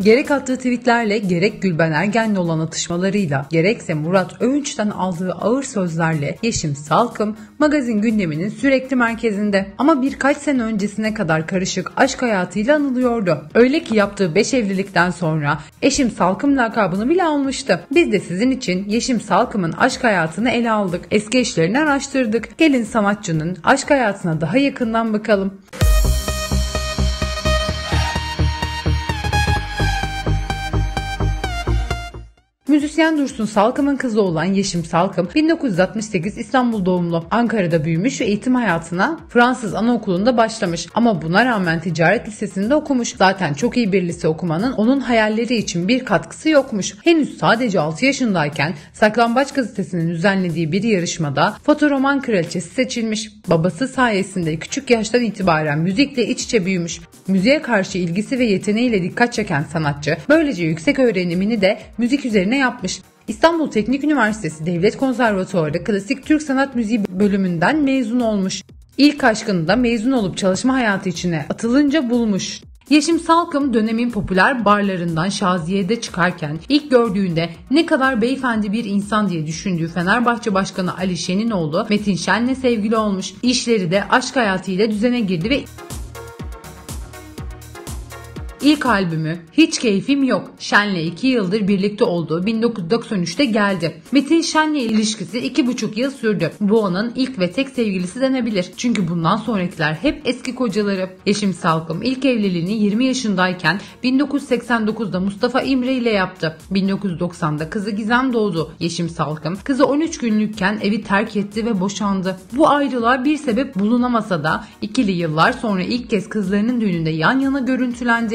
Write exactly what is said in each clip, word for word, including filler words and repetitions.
Gerek attığı tweetlerle, gerek Gülben Ergen'le olan atışmalarıyla, gerekse Murat Övünç'ten aldığı ağır sözlerle Yeşim Salkım magazin gündeminin sürekli merkezinde. Ama birkaç sene öncesine kadar karışık aşk hayatıyla anılıyordu. Öyle ki yaptığı beş evlilikten sonra Eşim Salkım lakabını bile almıştı. Biz de sizin için Yeşim Salkım'ın aşk hayatını ele aldık. Eski eşlerini araştırdık. Gelin sanatçının aşk hayatına daha yakından bakalım. Müzisyen Dursun Salkım'ın kızı olan Yeşim Salkım bin dokuz yüz altmış sekiz İstanbul doğumlu. Ankara'da büyümüş ve eğitim hayatına Fransız anaokulunda başlamış. Ama buna rağmen ticaret lisesinde okumuş. Zaten çok iyi bir lise okumanın onun hayalleri için bir katkısı yokmuş. Henüz sadece altı yaşındayken Saklambaç gazetesinin düzenlediği bir yarışmada fotoroman kraliçesi seçilmiş. Babası sayesinde küçük yaştan itibaren müzikle iç içe büyümüş. Müziğe karşı ilgisi ve yeteneğiyle dikkat çeken sanatçı böylece yüksek öğrenimini de müzik üzerine yapmış. İstanbul Teknik Üniversitesi Devlet Konservatuarı Klasik Türk Sanat Müziği bölümünden mezun olmuş. İlk aşkını da mezun olup çalışma hayatı içine atılınca bulmuş. Yeşim Salkım dönemin popüler barlarından Şaziye'de çıkarken ilk gördüğünde ne kadar beyefendi bir insan diye düşündüğü Fenerbahçe Başkanı Ali Şen'in oğlu Metin Şen'le sevgili olmuş. İşleri de aşk hayatıyla düzene girdi ve İlk albümü Hiç Keyfim Yok Şen'le iki yıldır birlikte olduğu bin dokuz yüz doksan üçte geldi. Metin Şen'le ilişkisi iki buçuk yıl sürdü. Bu onun ilk ve tek sevgilisi denebilir. Çünkü bundan sonrakiler hep eski kocaları. Yeşim Salkım ilk evliliğini yirmi yaşındayken bin dokuz yüz seksen dokuzda Mustafa İmre ile yaptı. bin dokuz yüz doksanda kızı Gizem doğdu. Yeşim Salkım kızı on üç günlükken evi terk etti ve boşandı. Bu ayrılığa bir sebep bulunamasa da ikili yıllar sonra ilk kez kızlarının düğününde yan yana görüntülendi.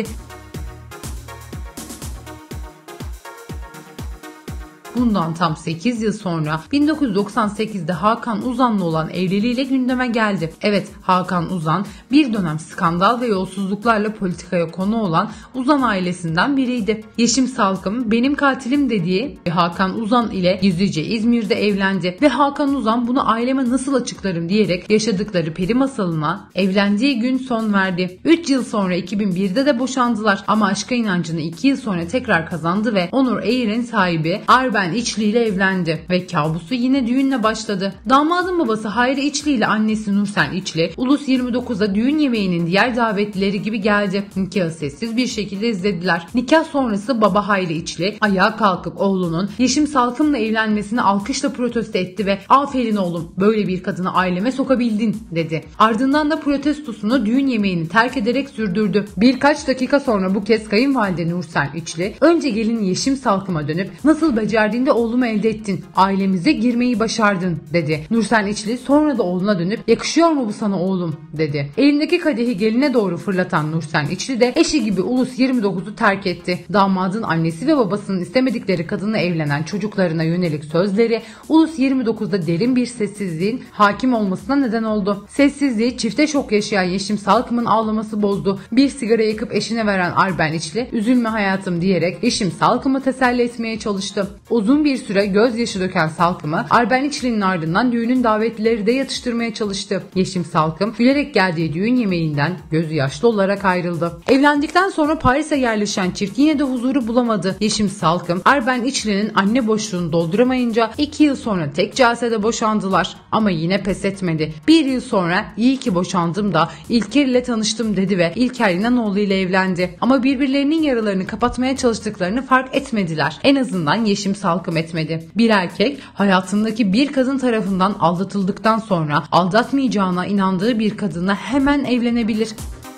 Bundan tam sekiz yıl sonra bin dokuz yüz doksan sekizde Hakan Uzan'la olan evliliğiyle gündeme geldi. Evet, Hakan Uzan bir dönem skandal ve yolsuzluklarla politikaya konu olan Uzan ailesinden biriydi. Yeşim Salkım benim katilim dediği Hakan Uzan ile gizlice İzmir'de evlendi ve Hakan Uzan bunu aileme nasıl açıklarım diyerek yaşadıkları peri masalına evlendiği gün son verdi. üç yıl sonra iki bin birde de boşandılar ama aşka inancını iki yıl sonra tekrar kazandı ve Onur Air'in sahibi Arben İçli ile evlendi ve kabusu yine düğünle başladı. Damadın babası Hayri İçli ile annesi Nursen İçli, Ulus yirmi dokuzda düğün yemeğinin diğer davetlileri gibi geldi. Nikahı sessiz bir şekilde izlediler. Nikah sonrası baba Hayri İçli ayağa kalkıp oğlunun Yeşim Salkım'la evlenmesini alkışla protesto etti ve "Aferin oğlum, böyle bir kadını aileme sokabildin" dedi. Ardından da protestosunu düğün yemeğini terk ederek sürdürdü. Birkaç dakika sonra bu kez kayınvalide Nursen İçli önce gelin Yeşim Salkım'a dönüp "Nasıl becerdin de oğlumu elde ettin, ailemize girmeyi başardın" dedi. Nursen İçli sonra da oğluna dönüp "Yakışıyor mu bu sana oğlum?" dedi. Elindeki kadehi geline doğru fırlatan Nursen İçli de eşi gibi Ulus yirmi dokuzu terk etti. Damadın annesi ve babasının istemedikleri kadınla evlenen çocuklarına yönelik sözleri Ulus yirmi dokuzda derin bir sessizliğin hakim olmasına neden oldu. Sessizliği çifte şok yaşayan Yeşim Salkım'ın ağlaması bozdu. Bir sigara yakıp eşine veren Arben İçli "Üzülme hayatım" diyerek Yeşim Salkım'ı teselli etmeye çalıştı. Uzun bir süre gözyaşı döken Salkım'ı Arben İçli'nin ardından düğünün davetlileri de yatıştırmaya çalıştı. Yeşim Salkım gülerek geldiği düğün yemeğinden gözü yaşlı olarak ayrıldı. Evlendikten sonra Paris'e yerleşen çift yine de huzuru bulamadı. Yeşim Salkım Arben İçli'nin anne boşluğunu dolduramayınca iki yıl sonra tek celsede boşandılar. Ama yine pes etmedi. Bir yıl sonra "İyi ki boşandım da İlker ile tanıştım" dedi ve İlker İnanoğlu ile evlendi. Ama birbirlerinin yaralarını kapatmaya çalıştıklarını fark etmediler. En azından Yeşim Salkım etmedi. Bir erkek hayatındaki bir kadın tarafından aldatıldıktan sonra aldatmayacağına inandığı bir kadınla hemen evlenebilir.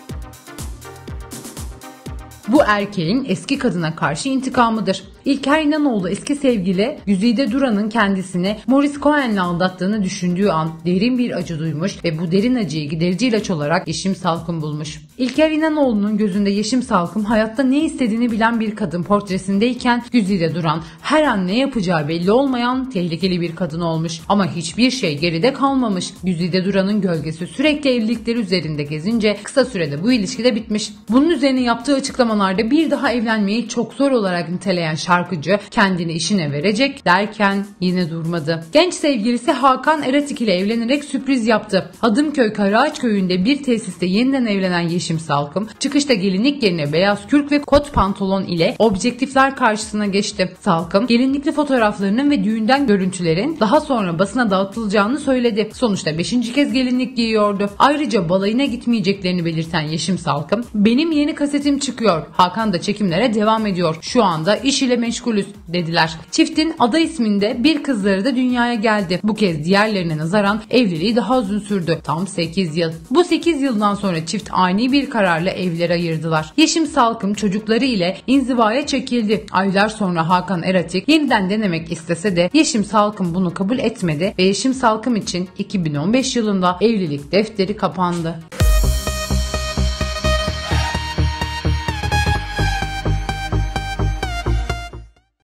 Bu erkeğin eski kadına karşı intikamıdır. İlker İnanoğlu eski sevgili Güzide Duran'ın kendisini Morris Cohen'le aldattığını düşündüğü an derin bir acı duymuş ve bu derin acıyı giderici ilaç olarak Yeşim Salkım bulmuş. İlker İnanoğlu'nun gözünde Yeşim Salkım hayatta ne istediğini bilen bir kadın portresindeyken Güzide Duran her an ne yapacağı belli olmayan tehlikeli bir kadın olmuş. Ama hiçbir şey geride kalmamış. Güzide Duran'ın gölgesi sürekli evlilikleri üzerinde gezince kısa sürede bu ilişki de bitmiş. Bunun üzerine yaptığı açıklamalar zamanlarda bir daha evlenmeyi çok zor olarak niteleyen şarkıcı kendini işine verecek derken yine durmadı. Genç sevgilisi Hakan Eratik ile evlenerek sürpriz yaptı. Hadımköy Karaağaç köyünde bir tesiste yeniden evlenen Yeşim Salkım çıkışta gelinlik yerine beyaz kürk ve kot pantolon ile objektifler karşısına geçti. Salkım gelinlikli fotoğraflarının ve düğünden görüntülerin daha sonra basına dağıtılacağını söyledi. Sonuçta beşinci kez gelinlik giyiyordu. Ayrıca balayına gitmeyeceklerini belirten Yeşim Salkım, "Benim yeni kasetim çıkıyor. Hakan da çekimlere devam ediyor. Şu anda iş ile meşgulüz" dediler. Çiftin Ada isminde bir kızları da dünyaya geldi. Bu kez diğerlerine nazaran evliliği daha uzun sürdü. Tam sekiz yıl. Bu sekiz yıldan sonra çift ani bir kararla evleri ayırdılar. Yeşim Salkım çocukları ile inzivaya çekildi. Aylar sonra Hakan Eratik yeniden denemek istese de Yeşim Salkım bunu kabul etmedi ve Yeşim Salkım için iki bin on beş yılında evlilik defteri kapandı.